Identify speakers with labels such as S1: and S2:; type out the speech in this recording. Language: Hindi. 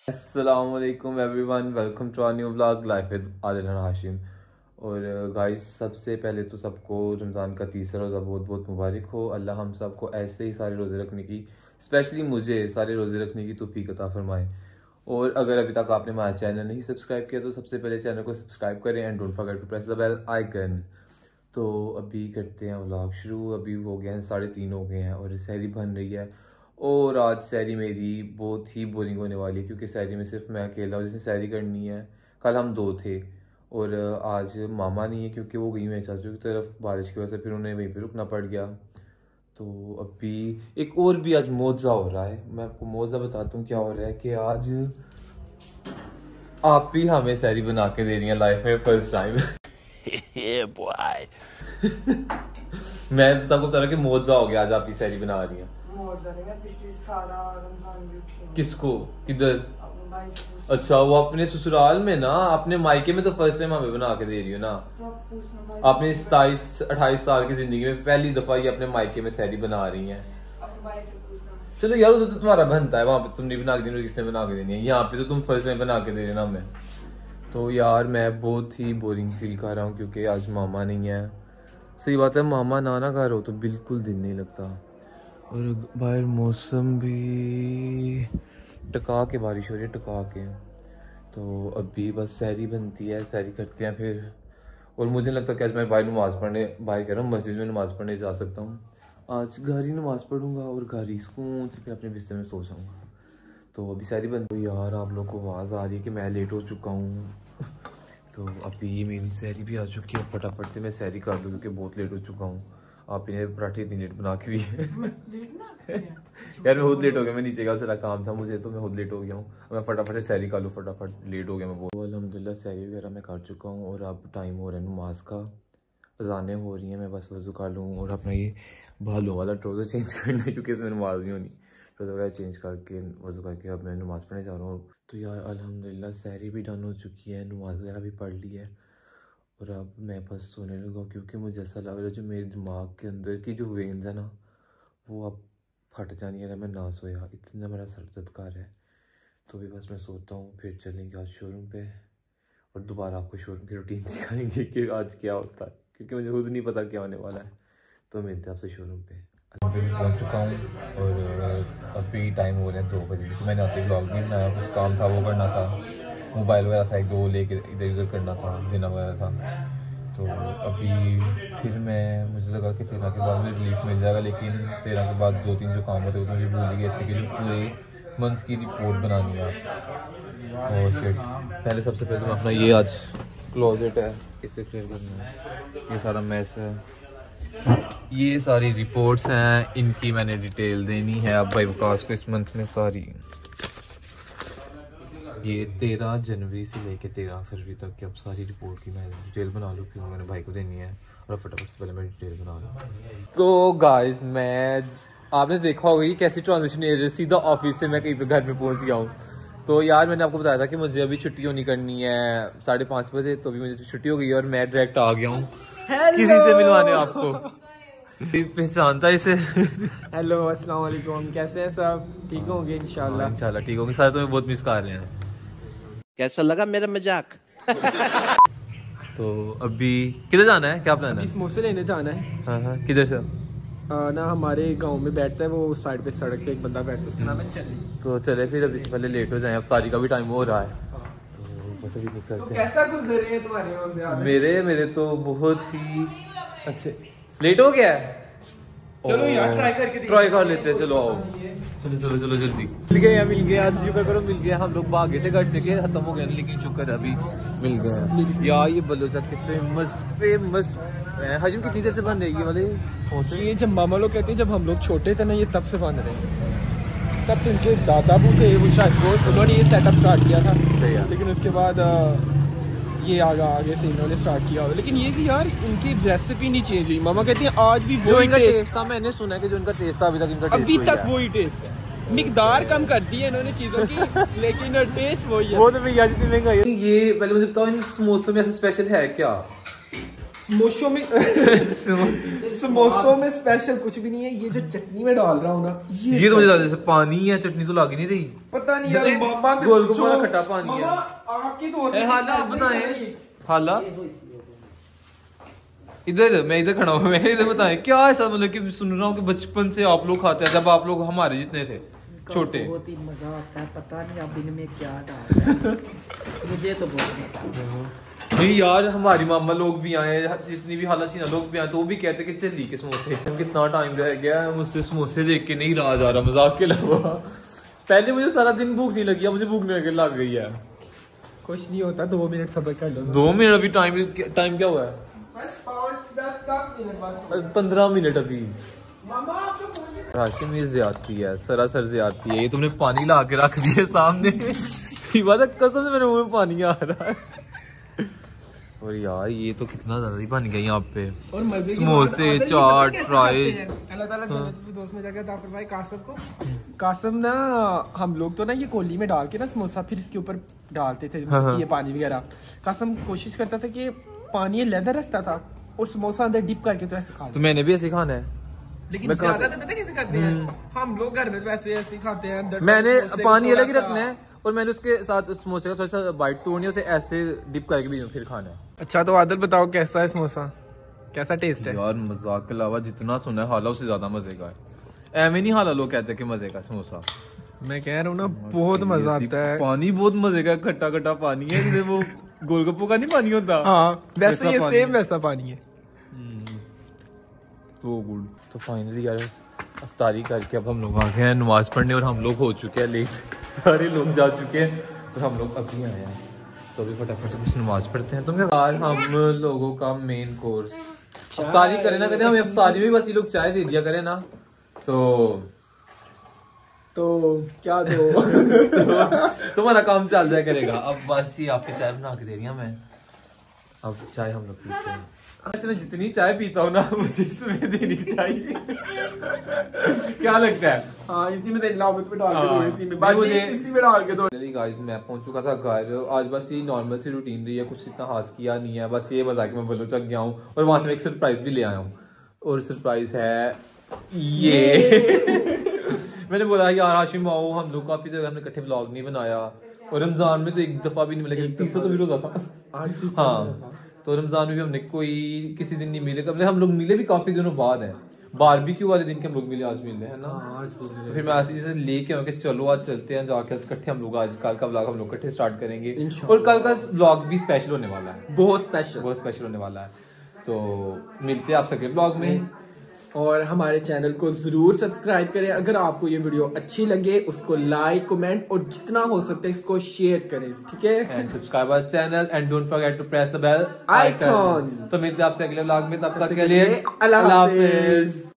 S1: अस्सलामुअलैकुम everyone, welcome to our new vlog life with Adil Hashim. और गाइस, सबसे पहले तो सबको रमज़ान का तीसरा रोज़ा बहुत बहुत मुबारक हो। अल्लाह हम सबको ऐसे ही सारे रोज़े रखने की, स्पेशली मुझे सारे रोज़े रखने की तौफीक अता फरमाए। और अगर अभी तक आपने हमारा चैनल नहीं सब्सक्राइब किया तो सबसे पहले चैनल को सब्सक्राइब करें and don't forget to press the bell icon. तो अभी करते हैं व्लॉग शुरू। अभी हो गए हैं 3:30 हो गए हैं और सहरी बन रही है। और आज सहरी मेरी बहुत ही बोरिंग होने वाली है क्योंकि सहरी में सिर्फ मैं अकेला हूँ जिसने सहरी करनी है। कल हम 2 थे और आज मामा नहीं है क्योंकि वो गई हुई है चाचू की तरफ बारिश की वजह से, फिर उन्हें वहीं पे रुकना पड़ गया। तो अभी एक और भी आज मौजा हो रहा है। मैं आपको मौजा बताता हूँ क्या हो रहा है कि आज आप ही हमें सहरी बना के दे रही हैं लाइफ में फर्स्ट टाइम। मैं सबको बता रहा कि मौजा हो गया, आज आप ही सहरी बना रही हैं। किसको किधर? अच्छा, वो अपने ससुराल में ना, अपने मायके में तो फर्स्ट टाइम हमें बना के दे रही हो ना। आपने 27-28 साल की जिंदगी में पहली दफा ये अपने मायके में सहरी बना रही हैं। चलो यार, उधर तो तुम्हारा बनता है, वहां पे तुम नहीं बना के देनी, किसने बना के देनी है? यहाँ पे तो तुम फर्स्ट टाइम बना के दे रहे ना हमें। तो यार मैं बहुत ही बोरिंग फील कर रहा हूँ क्योंकि आज मामा नहीं है। सही बात है, मामा ना घर हो तो बिल्कुल दिन नहीं लगता। और बाहर मौसम भी टका के बारिश हो रही है, टका के। तो अभी बस सहरी बनती है, सहरी करते हैं फिर। और मुझे लगता है कि आज मैं बाहर नमाज़ पढ़ने, बाहर कह रहा हूँ मस्जिद में नमाज़ पढ़ने जा सकता हूँ। आज घर ही नमाज़ पढ़ूंगा और घर ही सुकून से फिर अपने बिस्तर में सो जाऊँगा। तो अभी सहरी बन तो यार आप लोग को आवाज़ आ रही है कि मैं लेट हो चुका हूँ। तो अभी मेरी सहरी भी आ चुकी है, फटाफट से मैं सहरी कर लूँ क्योंकि बहुत लेट हो चुका हूँ। आप इन्हें पराठे इतनी लेट बना के दिए यार मैं बहुत लेट हो गया, मैं नीचे का सारा काम था मुझे, तो मैं बहुत लेट हो गया हूँ। मैं फटाफट से सहरी कर लूँ, फटाफट लेट हो गया मैं बहुत। अल्हम्दुलिल्लाह सहरी वगैरह मैं कर चुका हूँ और अब टाइम हो रहा है नमाज का, अज़ानें हो रही हैं। मैं बस वज़ू कर लूँ और अपना ये भालू वाला ट्राउज़र चेंज करना है क्योंकि इसमें नमाज नहीं होनी। ट्राउज़र वगैरह चेंज करके वज़ू करके अब मैं नमाज़ पढ़ने जा रहा हूँ। तो यार अल्हम्दुलिल्लाह सहरी भी डन हो चुकी है, नमाज वगैरह भी पढ़ ली है और अब मैं बस सोने लगा क्योंकि मुझे ऐसा लग रहा है जो मेरे दिमाग के अंदर की जो वेन्स है ना वो अब फट जानी है अगर मैं ना सोया। इतना मेरा सर दर्द कर रहा है। तो भी बस मैं सोता हूँ, फिर चलेंगे आज शोरूम पे और दोबारा आपको शोरूम की रूटीन दिखाएंगे कि आज क्या होता है क्योंकि मुझे खुद नहीं पता क्या होने वाला है। तो मिलते हैं आपसे शोरूम पे। अभी पहुँच चुका हूँ और अभी टाइम हो रहा है 2 बजे क्योंकि मैंने आपसे ब्लॉग नहीं बनाया, कुछ काम था वो करना था, मोबाइल वगैरह था 1-2 लेके इधर उधर करना था, देना वगैरह था। तो अभी फिर मुझे लगा कि 13 के बाद मुझे रिलीफ मिल जाएगा, लेकिन 13 के बाद 2-3 जो काम होते हैं तो मुझे भूल गए थे कि जो पूरे मंथ की रिपोर्ट बनानी है। और शिट, पहले सबसे पहले मैं अपना ये आज क्लोजेट है इसे क्लियर करना है। ये सारा मैस है, ये सारी रिपोर्ट्स हैं, इनकी मैंने डिटेल देनी है अब भाई विकास को इस मंथ में सारी। ये 13 जनवरी से लेके 13 फरवरी तक की अब सारी रिपोर्ट की मैं डिटेल बना लूँ, फिर मैंने भाई को देनी है और फटाफट से पहले मैं डिटेल बना लूँ। तो गाइस, मैं आपने देखा होगा कि कैसी ट्रांजिशन एरिया, सीधा ऑफिस से मैं कहीं पे घर में पहुंच गया हूँ। तो यार मैंने आपको बताया था कि मुझे अभी छुट्टी होनी करनी है 5:30 बजे, तो अभी मुझे छुट्टी हो गई है और मैं डायरेक्ट आ गया हूँ किसी से मिलवाने आपको। पहचानता इसे?
S2: हेलो अस्सलाम वालेकुम, कैसे हैं सब? ठीक होंगे इंशाल्लाह?
S1: इंशाल्लाह ठीक होंगे। सारे तुम्हें बहुत मिस कर रहे हैं।
S3: कैसा लगा मेरा मजाक?
S1: तो अभी किधर जाना है, क्या प्लान है?
S2: समोसे लेने जाना है।
S1: हाँ, किधर से?
S2: ना हमारे गांव में बैठता है वो, उस साइड पे सड़क पे एक बंदा बैठता है, उसका नाम है चले।
S1: तो चले फिर, अभी से पहले लेट हो जाए, अफ्तारी का भी टाइम हो रहा है। तो बस अभी निकलते हैं।
S2: कैसा गुजर रहे हैं तुम्हारे रोज़े?
S1: मेरे तो बहुत ही अच्छे। लेट हो गया है,
S2: चलो यार ट्राई
S1: कर लेते हैं। चलो आओ, चलो जल्दी। मिल गए आज, शुक्र करो मिल गया। हम लोग भागे थे घर से कि खत्म हो गया, लेकिन शुक्र अभी मिल गया यार। ये बलोचा के फेमस हजम कितनी देर से बन रही है वाले?
S2: ये जब मामा लोग कहते हैं जब हम लोग छोटे थे ना, ये तब से बन रहे हैं। तब उनके दादा बू थे वो, शायद उन्होंने ये सेटअप स्टार्ट किया था, लेकिन उसके बाद ये आगे से इन्होंने स्टार्ट किया होगा। लेकिन ये भी यार इनकी रेसिपी नहीं चेंज हुई। मामा कहती हैं आज भी
S1: जो इनका टेस्ट था, मैंने सुना है कि जो इनका टेस्ट था अभी तक
S2: वही टेस्ट है। मिकदार कम कर दी है इन्होंने चीजों की, लेकिन टेस्ट वही है।
S1: वो तो भैया जितनी महंगाई है। ये पहले मुझे बताओ, इन समोसों में ऐसा स्पेशल है क्या?
S2: समोसों में समोसों में स्पेशल कुछ भी नहीं है, ये जो चटनी में डाल रहा हूँ ना,
S1: ये तो मुझे ज्यादा जैसे पानी है, चटनी तो लग ही नहीं रही।
S2: पता नहीं यार, मामा से
S1: गोलगप्पे वाला खट्टा पानी है।
S2: आपकी तो
S1: हाला आप बताएं, हाला इधर, मैं इधर खड़ा हूँ, मैं इधर बताएं क्या ऐसा, मतलब कि सुन रहा हूँ कि बचपन से आप लोग खाते हैं, जब आप लोग हमारे जितने थे छोटे।
S4: बहुत ही मजा आता है, पता नहीं आप दिन में क्या डालते हैं। मुझे तो बहुत मजा आता है।
S1: नहीं यार, हमारी मामा लोग भी आए, जितनी भी हालत ना लोग भी आए, तो वो भी कहते कि चली के समोसे, कितना टाइम रह गया है, मुझसे समोसे देख के नहीं रहा जा रहा, मजाक के अलावा। पहले मुझे सारा दिन भूख नहीं लगी, मुझे भूख लग गई है।
S2: कुछ नहीं होता, 2 मिनट सब्र कर लो।
S1: 2 मिनट अभी टाइम क्या हुआ है?
S2: 5-10 मिनट बस।
S1: 15 मिनट अभी। राशि में ज्यादती है, सरासर ज्यादती है। ये तुमने पानी ला के रख दिया सामने। कसम से मेरे मुंह में पानी आ रहा है। और यार ये तो कितना ज्यादा ही बन गया यहाँ पे,
S2: और मजे
S1: समोसे, चाट, फ्राइज।
S2: अल्लाह ताला जन्नत में दोस्त में जाकर दाफर भाई कासिम को, कासिम ना, हम लोग तो ना ये कोली में डाल के ना समोसा फिर इसके ऊपर डालते थे, ये पानी वगैरह। कासिम कोशिश करता था कि पानी लेदर रखता था और समोसा अंदर डिप करके तो ऐसे खाता।
S1: तो मैंने भी ऐसे खाना है,
S2: लेकिन ज्यादा तो पता कैसे करते हैं हम लोग, घर में वैसे ऐसे खाते हैं।
S1: मैंने पानी अलग ही रखना है और मैंने उसके साथ समोसे का थोड़ा सा बाइट तोड़नी है, उसे ऐसे डिप करके भी फिर खाना है।
S2: अच्छा तो आदिल बताओ कैसा है समोसा, कैसा टेस्ट है?
S1: यार मजाक के अलावा जितना सुना है हाला उससे ज्यादा मजे का है। एम नहीं हाला लोग कहते हैं कि मजे का समोसा,
S2: मैं कह रहा हूँ ना बहुत मजा आता है।
S1: पानी बहुत मजे का, खट्टा खट्टा पानी है, जैसे वो गोलगप्पों का नहीं पानी होता।
S2: हाँ वैसे ये सेम वैसा पानी है।
S1: तो गुड। तो फाइनली यार अफ्तारी करके अब हम लोग आ गए हैं नमाज पढ़ने, और हम लोग हो चुके हैं लेट, सारे लोग जा चुके हैं, तो हम लोग अभी आए हैं। तो अभी फटाफट से कुछ नमाज पढ़ते हैं। तो यार हम लोगों का मेन कोर्स अफ्तारी करें ना करें, हमें अफ्तारी में बस ये लोग चाय दे दिया करें ना, तो
S2: क्या दो
S1: तुम्हारा काम चल जाया करेगा। अब बस ही आपके चाय बना के दे रही हूँ मैं, अब चाय हम लोग पीते हैं। ऐसे मैं जितनी चाय पीता हूँ ना मुझे इसमें देनी चाहिए। क्या लगता है?
S2: हाँ इसी में देना, में डाल के इसी में
S1: इसी में डाल के दो। गाइस मैं पहुंच चुका था घर। आज बस ये नॉर्मल सी रूटीन रही है, कुछ इतना खास किया नहीं है, बस ये मजाक में बलोचक गया हूँ और वहां से एक सरप्राइज भी ले आया हूँ। और सरप्राइज है ये मैंने बोला यार हाशिम आओ, हम लोग काफी देर हमने इकट्ठे व्लॉग नहीं बनाया, और रमजान में तो एक दफा भी नहीं मिला, 30 तो भी रोजा था। हाँ तो रमजान में भी हमने कोई किसी दिन नहीं मिले, कब हम लोग मिले भी काफी दिनों बाद है, बारबेक्यू वाले दिन के हम लोग मिले, आज मिले है ना। तो फिर मैं ऐसे जैसे लेके आऊँ कि चलो आज चलते हैं, जाके आज इकट्ठे हम लोग, आज कल का व्लॉग हम लोग इकट्ठे स्टार्ट करेंगे, और कल का व्लॉग भी स्पेशल होने वाला है, बहुत स्पेशल होने वाला है। तो मिलते हैं आप सबके व्लॉग में,
S2: और हमारे चैनल को जरूर सब्सक्राइब करें। अगर आपको ये वीडियो अच्छी लगे उसको लाइक, कमेंट और जितना हो सकता है इसको शेयर करें, ठीक है?
S1: And subscribe our channel and don't forget to press the bell
S2: icon.
S1: तो मिलते हैं आपसे अगले व्लॉग में, तब तक के लिए
S2: अल्लाह हाफिज।